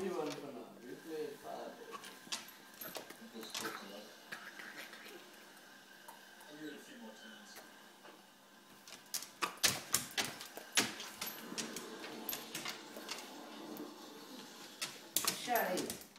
anyone for now. We play fire. Just switch it up. I'll give it a few more turns. Shut it.